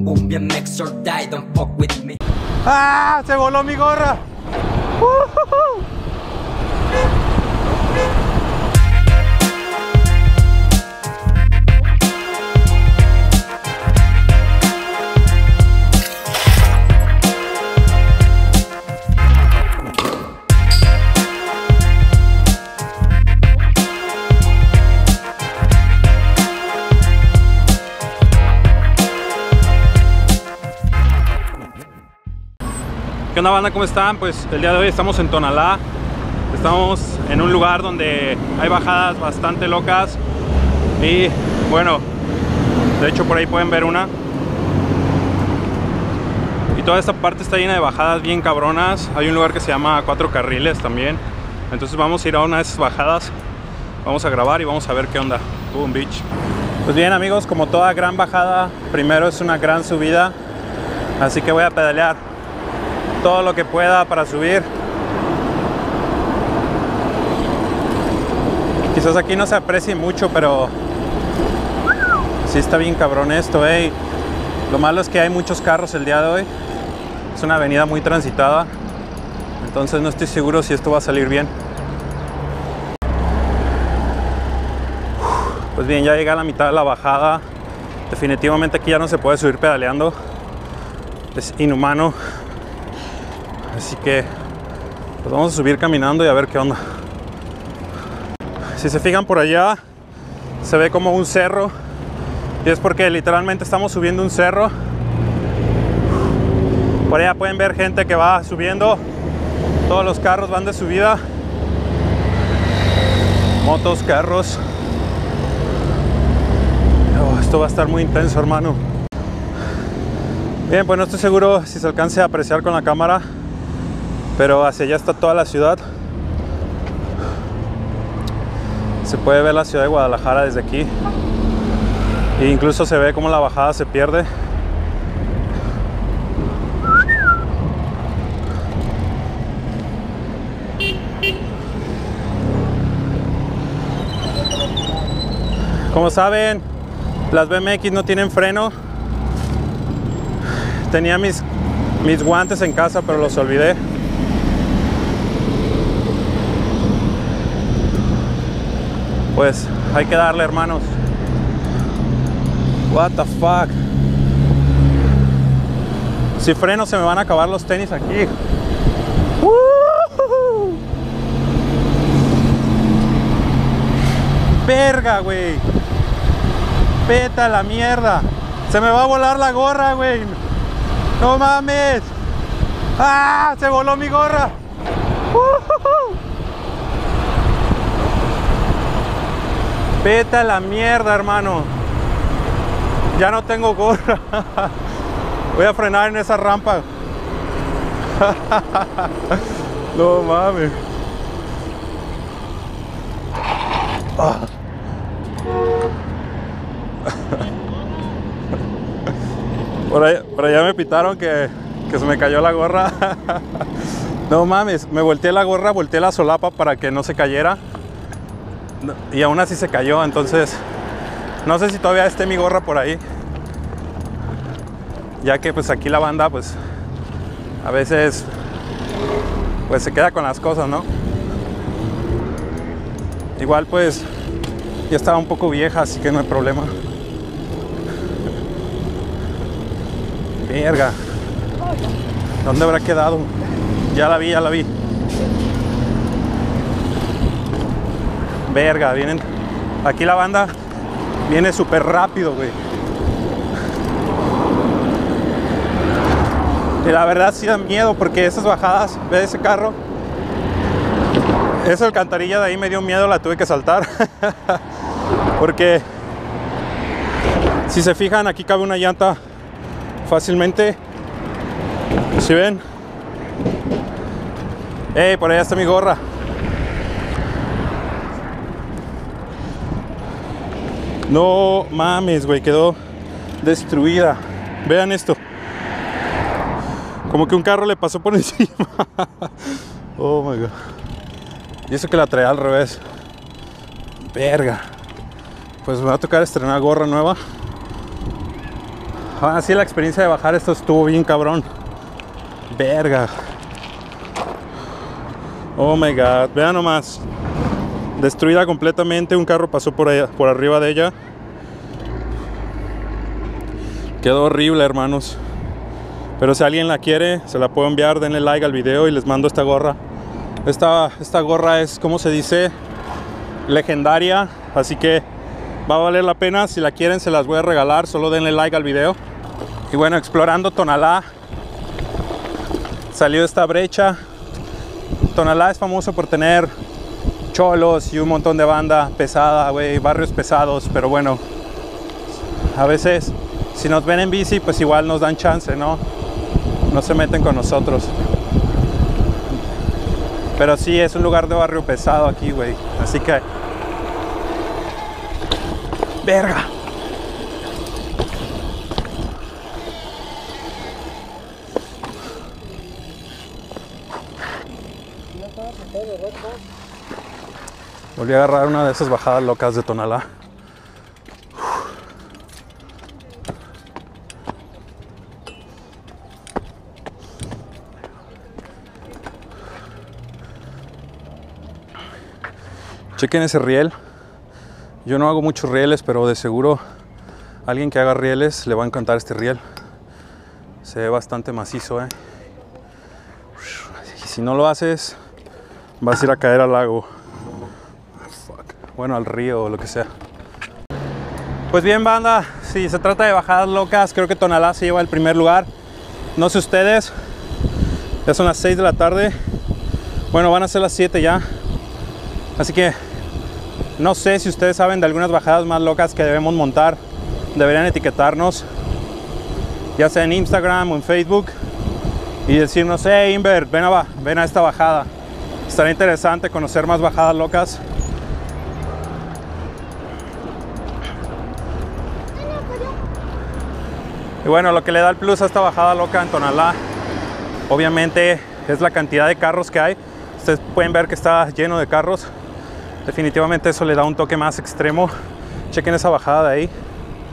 cumbia, make or die, don't fuck with me. ¡Ah! ¡Se voló mi gorra! ¿Qué onda, banda? ¿Cómo están? Pues el día de hoy estamos en Tonalá. Estamos en un lugar donde hay bajadas bastante locas. Y bueno, de hecho por ahí pueden ver una. Y toda esta parte está llena de bajadas bien cabronas. Hay un lugar que se llama Cuatro Carriles también. Entonces vamos a ir a una de esas bajadas. Vamos a grabar y vamos a ver qué onda. Boom Beach. Pues bien, amigos, como toda gran bajada, primero es una gran subida. Así que voy a pedalear todo lo que pueda para subir. Quizás aquí no se aprecie mucho, pero sí está bien cabrón esto, ¿eh? Lo malo es que hay muchos carros el día de hoy. Es una avenida muy transitada, entonces no estoy seguro si esto va a salir bien. Pues bien, ya llegué a la mitad de la bajada. Definitivamente aquí ya no se puede subir pedaleando. Es inhumano. Así que pues vamos a subir caminando y a ver qué onda. Si se fijan por allá, se ve como un cerro. Y es porque literalmente estamos subiendo un cerro. Por allá pueden ver gente que va subiendo. Todos los carros van de subida. Motos, carros. Oh, esto va a estar muy intenso, hermano. Bien, pues no estoy seguro si se alcance a apreciar con la cámara, pero hacia allá está toda la ciudad. Se puede ver la ciudad de Guadalajara desde aquí. E incluso se ve cómo la bajada se pierde. Como saben, las BMX no tienen freno. Tenía mis guantes en casa, pero los olvidé. Pues hay que darle, hermanos. What the fuck. Si freno se me van a acabar los tenis aquí. Verga, güey. Peta la mierda. Se me va a volar la gorra, güey. No mames. ¡Ah! Se voló mi gorra. Vete a la mierda, hermano. Ya no tengo gorra. Voy a frenar en esa rampa. No mames. Por allá me pitaron que se me cayó la gorra. No mames, me volteé la gorra, volteé la solapa para que no se cayera. Y aún así se cayó, entonces no sé si todavía esté mi gorra por ahí, ya que pues aquí la banda pues a veces pues se queda con las cosas, ¿no? Igual pues ya estaba un poco vieja, así que no hay problema. Verga, ¿dónde habrá quedado? Ya la vi, ya la vi. Verga, vienen. Aquí la banda viene súper rápido, güey. Y la verdad sí da miedo porque esas bajadas, ve ese carro. Esa alcantarilla de ahí me dio miedo, la tuve que saltar. Porque si se fijan, aquí cabe una llanta fácilmente. ¿Sí ven? ¡Ey! Por allá está mi gorra. No mames, güey, quedó destruida. Vean esto. Como que un carro le pasó por encima. Oh my god. Y eso que la traía al revés. Verga. Pues me va a tocar estrenar gorra nueva. Aún así la experiencia de bajar esto estuvo bien cabrón. Verga. Oh my god, vean nomás. Destruida completamente, un carro pasó por arriba de ella. Quedó horrible, hermanos. Pero si alguien la quiere, se la puedo enviar, denle like al video y les mando esta gorra. Esta gorra es, ¿cómo se dice? Legendaria, así que va a valer la pena. Si la quieren, se las voy a regalar, solo denle like al video. Y bueno, explorando Tonalá, salió esta brecha. Tonalá es famoso por tener cholos y un montón de banda pesada, güey, barrios pesados, pero bueno, a veces si nos ven en bici, pues igual nos dan chance, ¿no? No se meten con nosotros. Pero sí, es un lugar de barrio pesado aquí, güey, así que... ¡Verga! Volví a agarrar una de esas bajadas locas de Tonalá. Chequen ese riel. Yo no hago muchos rieles, pero de seguro a alguien que haga rieles le va a encantar este riel. Se ve bastante macizo, Y si no lo haces, vas a ir a caer al lago. Bueno, al río o lo que sea. Pues bien, banda, si se trata de bajadas locas, creo que Tonalá se lleva el primer lugar. No sé ustedes, ya son las 6 de la tarde. Bueno, van a ser las 7 ya. Así que no sé si ustedes saben de algunas bajadas más locas que debemos montar. Deberían etiquetarnos, ya sea en Instagram o en Facebook, y decirnos: hey Inver, ven a esta bajada. Estará interesante conocer más bajadas locas. Y bueno, lo que le da el plus a esta bajada loca en Tonalá, obviamente, es la cantidad de carros que hay. Ustedes pueden ver que está lleno de carros. Definitivamente eso le da un toque más extremo. Chequen esa bajada de ahí.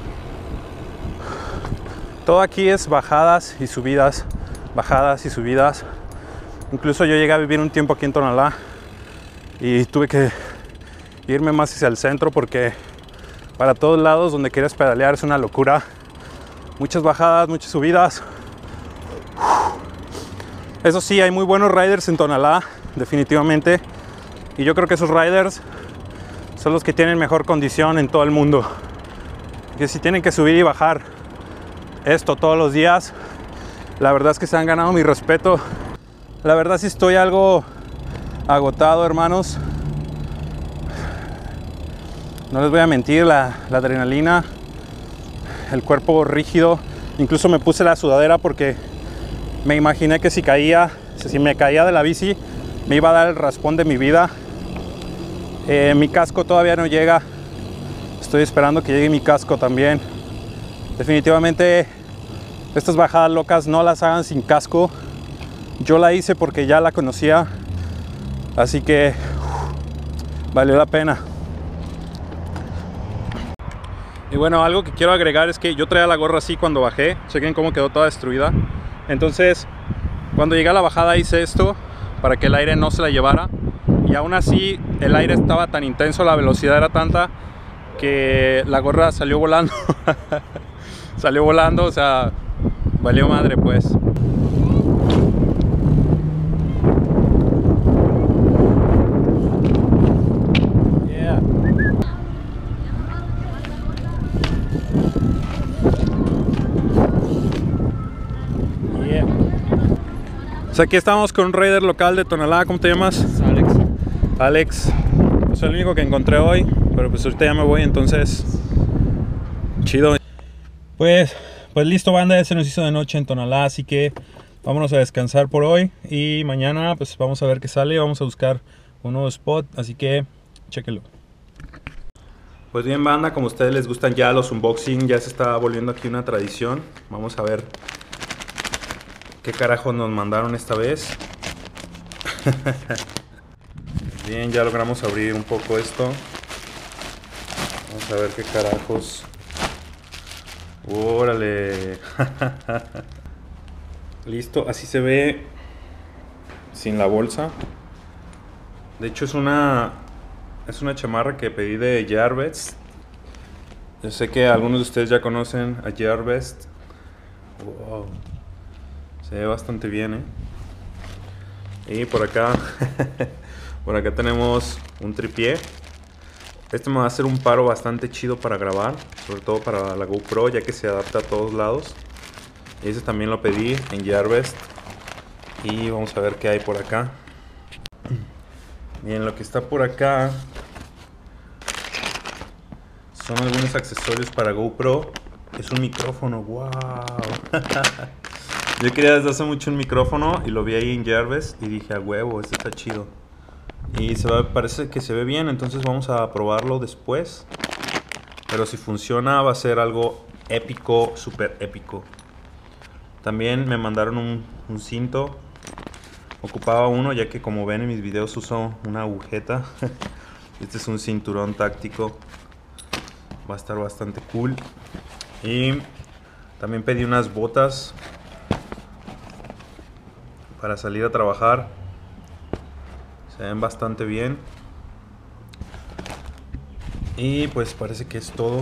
Todo aquí es bajadas y subidas, bajadas y subidas. Incluso yo llegué a vivir un tiempo aquí en Tonalá y tuve que irme más hacia el centro porque para todos lados donde quieres pedalear es una locura. Muchas bajadas, muchas subidas. Eso sí, hay muy buenos riders en Tonalá, definitivamente. Y yo creo que esos riders son los que tienen mejor condición en todo el mundo. Que si tienen que subir y bajar esto todos los días, la verdad es que se han ganado mi respeto. La verdad sí estoy algo agotado, hermanos. No les voy a mentir, la adrenalina, el cuerpo rígido. Incluso me puse la sudadera porque me imaginé que si me caía de la bici, me iba a dar el raspón de mi vida. Mi casco todavía no llega. Estoy esperando que llegue mi casco también. Definitivamente estas bajadas locas no las hagan sin casco. Yo la hice porque ya la conocía, así que valió la pena. Y bueno, algo que quiero agregar es que yo traía la gorra así cuando bajé. Chequen cómo quedó toda destruida. Entonces, cuando llegué a la bajada hice esto para que el aire no se la llevara. Y aún así, el aire estaba tan intenso, la velocidad era tanta que la gorra salió volando. Salió volando, o sea, valió madre pues. Pues aquí estamos con un rider local de Tonalá. ¿Cómo te llamas? Alex. Alex. Pues soy el único que encontré hoy, pero pues ahorita ya me voy, entonces chido. Pues listo, banda, ya se nos hizo de noche en Tonalá, así que vámonos a descansar por hoy y mañana pues vamos a ver qué sale. Vamos a buscar un nuevo spot, así que chéquenlo. Pues bien, banda, como a ustedes les gustan ya los unboxing, ya se está volviendo aquí una tradición. Vamos a ver qué carajo nos mandaron esta vez. Bien, ya logramos abrir un poco esto. Vamos a ver qué carajos Órale. Listo, así se ve sin la bolsa. De hecho es una chamarra que pedí de Gearbest. Yo sé que algunos de ustedes ya conocen a Gearbest. Wow. Se ve bastante bien, Y por acá por acá tenemos un tripié. Este me va a hacer un paro bastante chido para grabar, sobre todo para la GoPro, ya que se adapta a todos lados. Y ese también lo pedí en Gearbest. Y vamos a ver qué hay por acá. Bien, lo que está por acá son algunos accesorios para GoPro. Es un micrófono, wow. Yo quería desde hace mucho un micrófono y lo vi ahí en Gearbest y dije, a huevo, este está chido. Y parece que se ve bien, entonces vamos a probarlo después. Pero si funciona va a ser algo épico, súper épico. También me mandaron un cinto. Ocupaba uno ya que, como ven en mis videos, uso una agujeta. Este es un cinturón táctico. Va a estar bastante cool. Y también pedí unas botas para salir a trabajar. Se ven bastante bien. Y pues parece que es todo.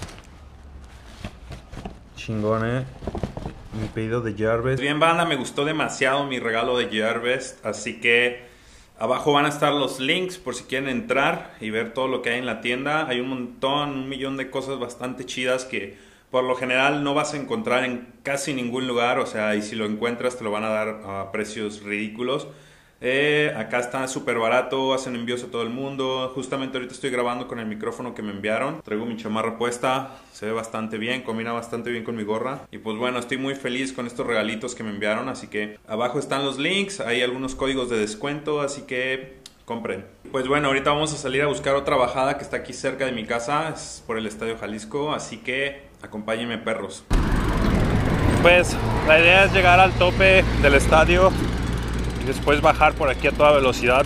Chingón, mi pedido de Gearbest. Bien, banda, me gustó demasiado mi regalo de Gearbest, así que abajo van a estar los links por si quieren entrar y ver todo lo que hay en la tienda. Hay un millón de cosas bastante chidas que por lo general no vas a encontrar en casi ningún lugar, o sea, y si lo encuentras te lo van a dar a precios ridículos. Acá está súper barato, hacen envíos a todo el mundo. Justamente ahorita estoy grabando con el micrófono que me enviaron. Traigo mi chamarra puesta, se ve bastante bien, combina bastante bien con mi gorra. Y pues bueno, estoy muy feliz con estos regalitos que me enviaron. Así que abajo están los links, hay algunos códigos de descuento, así que compren. Pues bueno, ahorita vamos a salir a buscar otra bajada que está aquí cerca de mi casa, es por el Estadio Jalisco, así que acompáñenme, perros. Pues la idea es llegar al tope del estadio y después bajar por aquí a toda velocidad.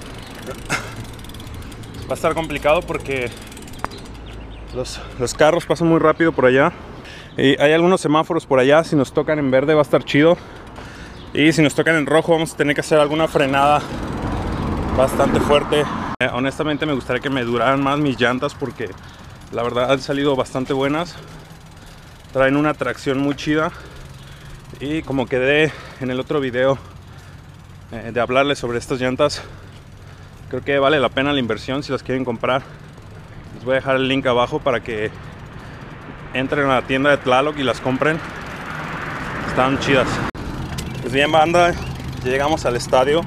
Va a estar complicado porque los carros pasan muy rápido por allá. Y hay algunos semáforos por allá. Si nos tocan en verde va a estar chido. Y si nos tocan en rojo vamos a tener que hacer alguna frenada bastante fuerte. Honestamente me gustaría que me duraran más mis llantas porque la verdad han salido bastante buenas. Traen una tracción muy chida. Y como quedé en el otro video de hablarles sobre estas llantas, creo que vale la pena la inversión si las quieren comprar. Les voy a dejar el link abajo para que entren a la tienda de Tlaloc y las compren. Están chidas. Pues bien, banda, ya llegamos al estadio.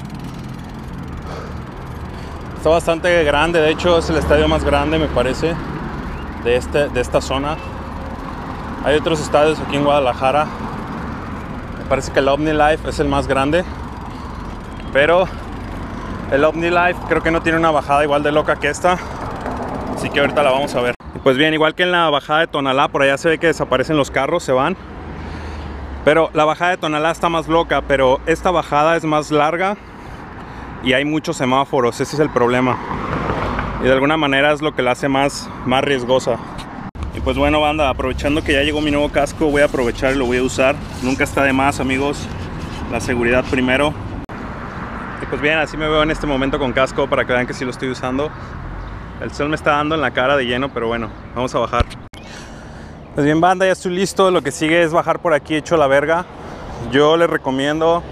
Está bastante grande, de hecho es el estadio más grande, me parece, de esta zona. Hay otros estadios aquí en Guadalajara. Me parece que el OmniLife es el más grande, pero el OmniLife creo que no tiene una bajada igual de loca que esta, así que ahorita la vamos a ver. Y pues bien, igual que en la bajada de Tonalá, por allá se ve que desaparecen los carros, se van. Pero la bajada de Tonalá está más loca, pero esta bajada es más larga y hay muchos semáforos, ese es el problema. Y de alguna manera es lo que la hace más riesgosa. Y pues bueno, banda, aprovechando que ya llegó mi nuevo casco, voy a aprovechar y lo voy a usar. Nunca está de más, amigos, la seguridad primero. Y pues bien, así me veo en este momento con casco para que vean que sí lo estoy usando. El sol me está dando en la cara de lleno, pero bueno, vamos a bajar. Pues bien, banda, ya estoy listo. Lo que sigue es bajar por aquí hecho la verga. Yo les recomiendo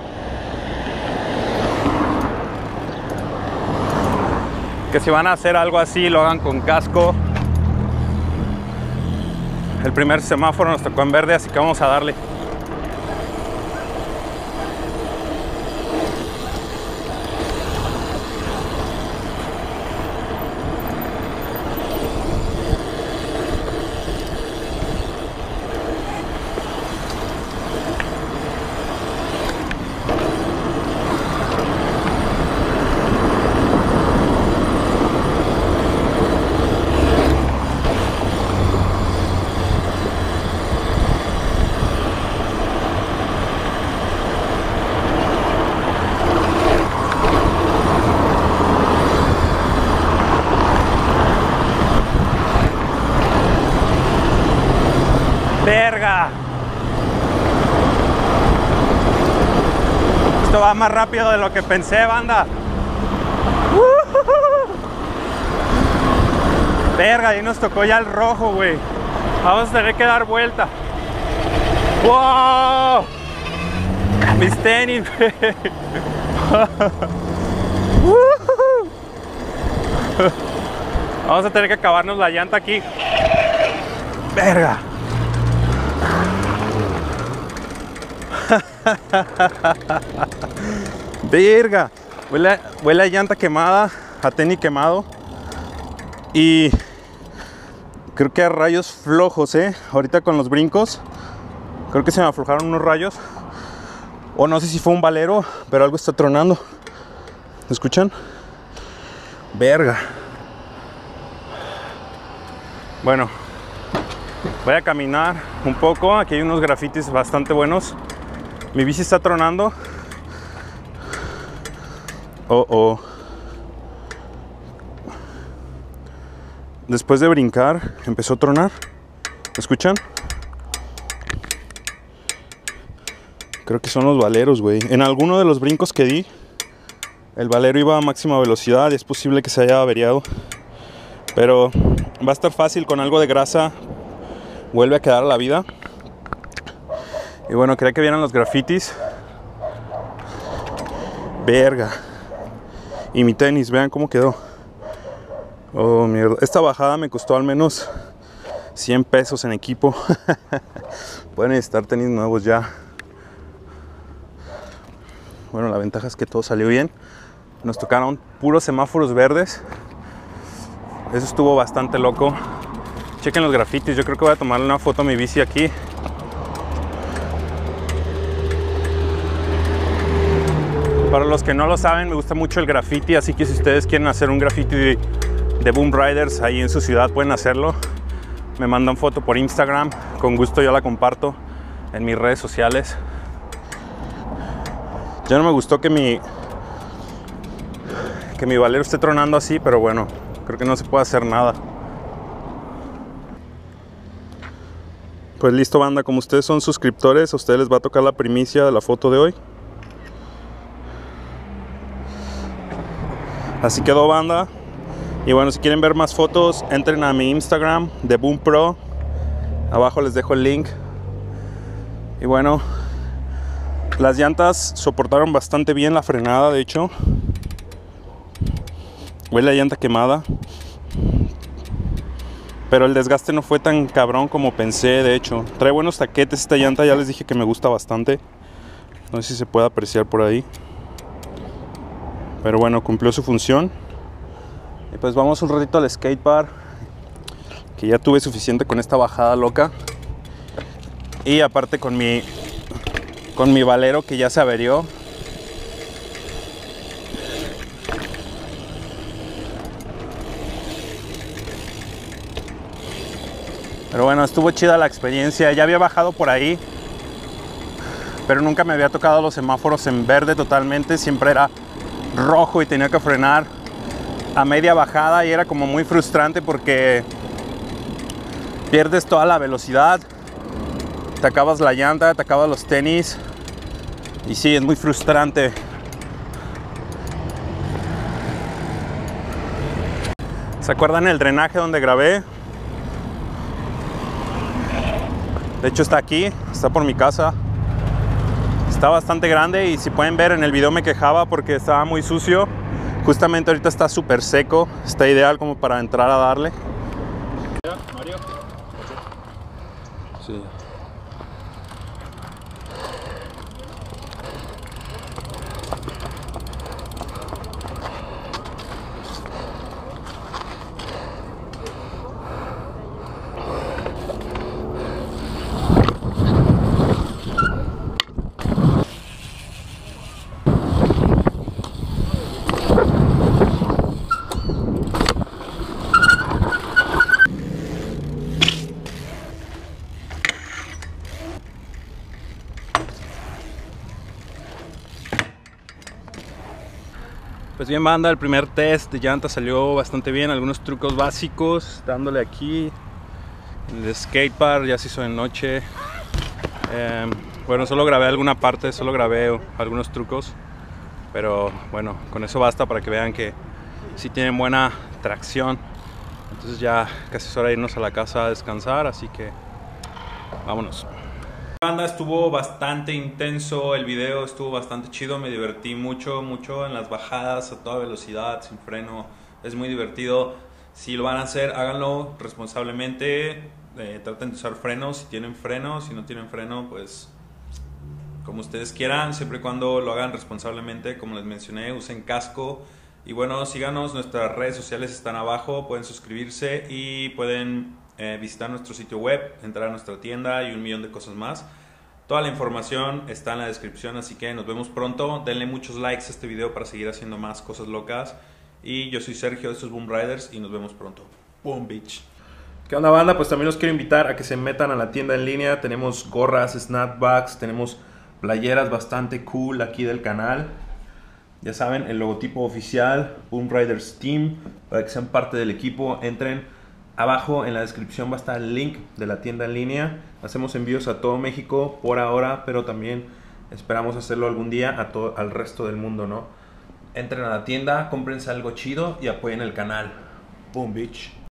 que si van a hacer algo así, lo hagan con casco. El primer semáforo nos tocó en verde, así que vamos a darle. Esto va más rápido de lo que pensé, banda. Verga, ahí nos tocó ya el rojo, güey. Vamos a tener que dar vuelta. ¡Wow! Mis tenis, güey. Vamos a tener que acabarnos la llanta aquí. Verga. Verga. Huele a llanta quemada, a tenis quemado. Y creo que a rayos flojos, ahorita con los brincos. Creo que se me aflojaron unos rayos. O no sé si fue un valero, pero algo está tronando. ¿Escuchan? Verga. Bueno, voy a caminar un poco. Aquí hay unos grafitis bastante buenos. Mi bici está tronando. Oh. Después de brincar, empezó a tronar. ¿Escuchan? Creo que son los valeros, güey. En alguno de los brincos que di, el valero iba a máxima velocidad y es posible que se haya averiado. Pero va a estar fácil, con algo de grasa vuelve a quedar a la vida. Y bueno, quería que vieran los grafitis. Verga. Y mi tenis, vean cómo quedó. Oh, mierda. Esta bajada me costó al menos 100 pesos en equipo. Pueden necesitar tenis nuevos ya. Bueno, la ventaja es que todo salió bien. Nos tocaron puros semáforos verdes. Eso estuvo bastante loco. Chequen los grafitis. Yo creo que voy a tomarle una foto a mi bici aquí. Para los que no lo saben, me gusta mucho el graffiti. Así que si ustedes quieren hacer un graffiti de Boom Riders ahí en su ciudad, pueden hacerlo. Me mandan foto por Instagram. Con gusto yo la comparto en mis redes sociales. Ya no me gustó que mi valero esté tronando así, pero bueno, creo que no se puede hacer nada. Pues listo, banda, como ustedes son suscriptores, a ustedes les va a tocar la primicia de la foto de hoy. Así quedó, banda. Y bueno, si quieren ver más fotos, entren a mi Instagram de Boom Pro. Abajo les dejo el link. Y bueno, las llantas soportaron bastante bien la frenada, de hecho. Huele a llanta quemada. Pero el desgaste no fue tan cabrón como pensé, de hecho. Trae buenos taquetes esta llanta, ya les dije que me gusta bastante. No sé si se puede apreciar por ahí. Pero bueno, cumplió su función. Y pues vamos un ratito al skatepark, que ya tuve suficiente con esta bajada loca. Y aparte con mi valero que ya se averió. Pero bueno, estuvo chida la experiencia. Ya había bajado por ahí, pero nunca me había tocado los semáforos en verde totalmente. Siempre era rojo y tenía que frenar a media bajada y era como muy frustrante porque pierdes toda la velocidad, te acabas la llanta, te acabas los tenis y sí, es muy frustrante. ¿Se acuerdan el drenaje donde grabé? De hecho está aquí, está por mi casa. Está bastante grande y si pueden ver en el video me quejaba porque estaba muy sucio. Justamente ahorita está súper seco, está ideal como para entrar a darle. Mario. Sí. Pues bien, banda, el primer test de llanta salió bastante bien. Algunos trucos básicos, dándole aquí. El skatepark ya se hizo de noche. Bueno, solo grabé alguna parte, solo grabé algunos trucos. Pero bueno, con eso basta para que vean que sí tienen buena tracción. Entonces ya casi es hora de irnos a la casa a descansar, así que vámonos. Banda, estuvo bastante intenso el video, estuvo bastante chido, me divertí mucho en las bajadas a toda velocidad, sin freno, es muy divertido. Si lo van a hacer, háganlo responsablemente, traten de usar frenos si tienen freno, si no tienen freno, pues como ustedes quieran, siempre y cuando lo hagan responsablemente, como les mencioné, usen casco. Y bueno, síganos, nuestras redes sociales están abajo, pueden suscribirse y pueden visitar nuestro sitio web, entrar a nuestra tienda y 1,000,000 de cosas más. Toda la información está en la descripción, así que nos vemos pronto. Denle muchos likes a este video para seguir haciendo más cosas locas. Y yo soy Sergio, esto es Boom Riders y nos vemos pronto. Boom Beach. ¿Qué onda, banda? Pues también los quiero invitar a que se metan a la tienda en línea. Tenemos gorras, snapbacks, tenemos playeras bastante cool aquí del canal. Ya saben, el logotipo oficial, Boom Riders Team, para que sean parte del equipo. Entren abajo en la descripción, va a estar el link de la tienda en línea. Hacemos envíos a todo México por ahora, pero también esperamos hacerlo algún día al resto del mundo, ¿no? Entren a la tienda, cómprense algo chido y apoyen el canal. Boom Beach.